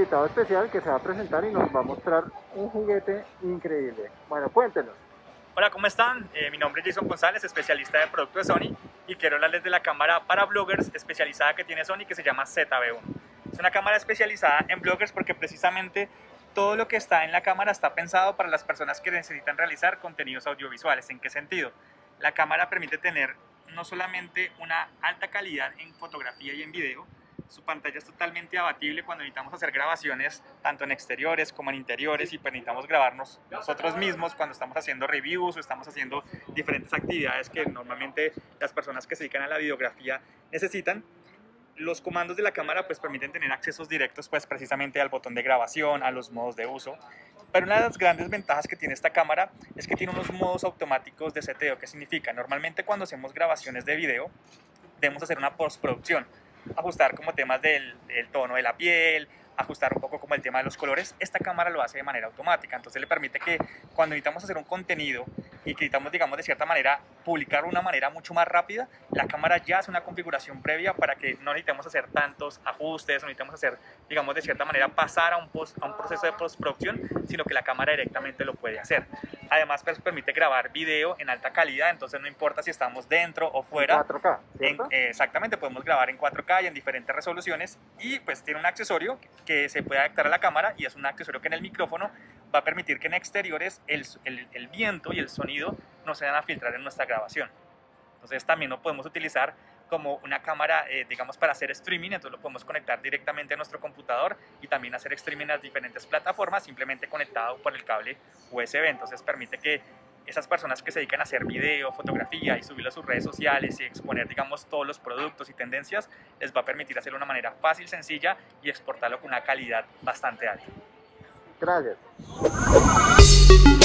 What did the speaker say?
invitado especial que se va a presentar y nos va a mostrar un juguete increíble. Bueno, cuéntenos. Hola, ¿cómo están? Mi nombre es Jason González, especialista de producto de Sony, y quiero hablarles de la cámara para bloggers especializada que tiene Sony, que se llama ZV-1. Es una cámara especializada en bloggers porque precisamente todo lo que está en la cámara está pensado para las personas que necesitan realizar contenidos audiovisuales. ¿En qué sentido? La cámara permite tener no solamente una alta calidad en fotografía y en video, su pantalla es totalmente abatible cuando necesitamos hacer grabaciones tanto en exteriores como en interiores, y pues necesitamos grabarnos nosotros mismos cuando estamos haciendo reviews o estamos haciendo diferentes actividades que normalmente las personas que se dedican a la videografía necesitan. Los comandos de la cámara pues permiten tener accesos directos pues precisamente al botón de grabación, a los modos de uso. Pero una de las grandes ventajas que tiene esta cámara es que tiene unos modos automáticos de seteo. ¿Qué significa? Normalmente cuando hacemos grabaciones de video debemos hacer una postproducción, ajustar como temas del tono de la piel, ajustar un poco como el tema de los colores. Esta cámara lo hace de manera automática, entonces le permite que cuando necesitamos hacer un contenido y que necesitamos, digamos, de cierta manera publicarlo de una manera mucho más rápida, la cámara ya hace una configuración previa para que no necesitemos hacer tantos ajustes, no necesitemos hacer, digamos, de cierta manera pasar a un proceso de postproducción, sino que la cámara directamente lo puede hacer. Además, pues, permite grabar video en alta calidad, entonces no importa si estamos dentro o fuera. 4K, ¿cierto? Exactamente, podemos grabar en 4K y en diferentes resoluciones, y pues tiene un accesorio que se puede adaptar a la cámara, y es un accesorio que en el micrófono va a permitir que en exteriores el viento y el sonido no se van a filtrar en nuestra grabación. Entonces también lo podemos utilizar como una cámara, digamos, para hacer streaming. Entonces lo podemos conectar directamente a nuestro computador y también hacer streaming en las diferentes plataformas simplemente conectado por el cable USB. Entonces permite que esas personas que se dedican a hacer video, fotografía y subirlo a sus redes sociales y exponer, digamos, todos los productos y tendencias, les va a permitir hacerlo de una manera fácil, sencilla y exportarlo con una calidad bastante alta. Gracias.